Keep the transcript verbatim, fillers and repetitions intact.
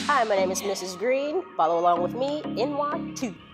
Hi, my name is Missus Green. Follow along with me in Y two.